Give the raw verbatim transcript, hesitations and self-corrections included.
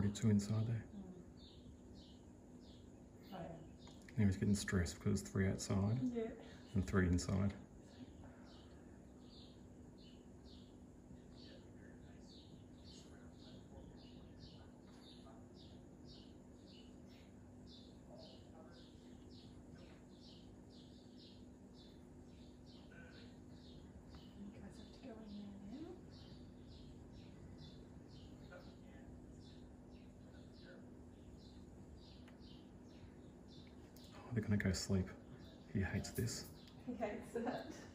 probably two inside there. Oh, yeah. Now he's getting stressed because there's three outside Yeah. and three inside. You guys have to go in there now. Oh, they're going to go sleep. He hates this. He hates that.